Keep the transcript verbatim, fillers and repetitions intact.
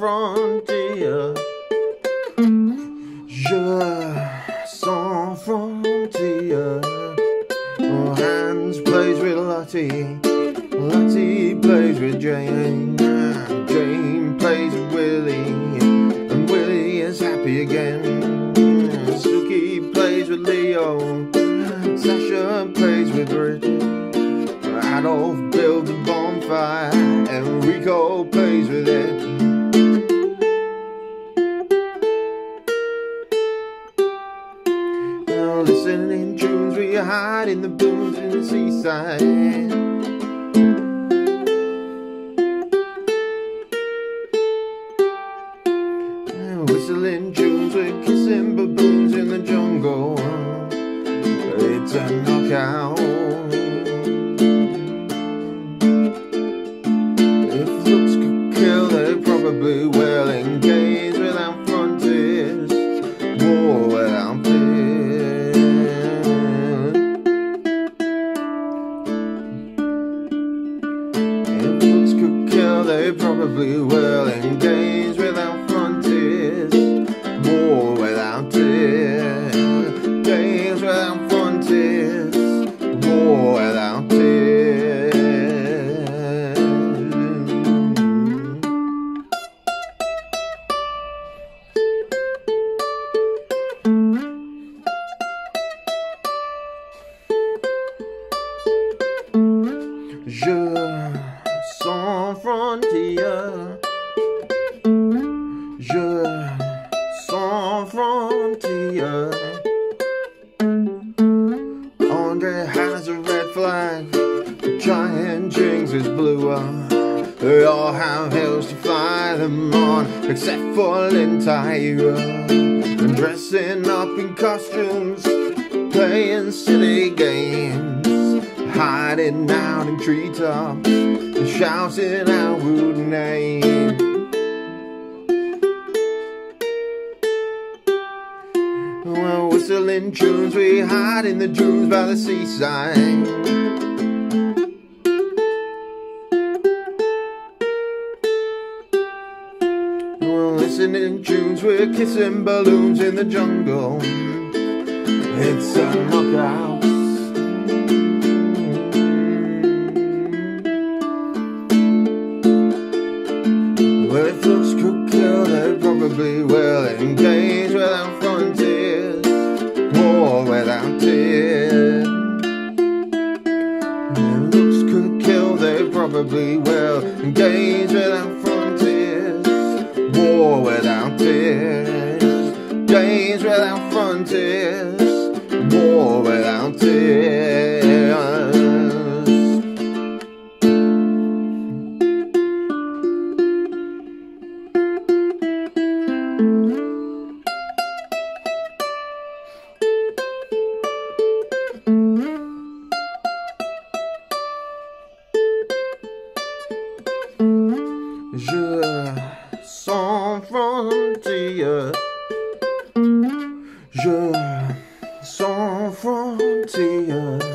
frontières. Je sans frontières. Oh, Hans plays with Lottie, Lottie plays with Jane, Jane plays with Willie, and Willie is happy again. Suki plays with Leo, Sasha plays with Bridgett, Adolf builds a bonfire, Enrico plays with it. Now listening tunes, we hide in the booms in the seaside. Whistling tunes, we're kissing baboons in the jungle. It's a knockout. If looks could kill, they probably will. Engage without frontiers, war without fear. If looks could kill, they probably will. Engage without frontiers, war without tears. Games without frontiers, war without tears. Je sans frontières. Je sans frontières. Andre has a red flag, the giant Jinx is bluer. They all have hills to fly them on, except for Lintyre. And dressing up in costumes, playing silly games, hiding out in treetops, and shouting out rude names. Well, whistling tunes, we hide in the dunes by the seaside. Well, listening tunes, we're kissing balloons in the jungle. It's a knockout. Well, if looks could kill, they probably will. Engage without frontiers, war without tears. If looks could kill, they probably will. Engage without frontiers, war without tears. Engage without frontiers, war without tears. Je sans frontières. Je sans frontières.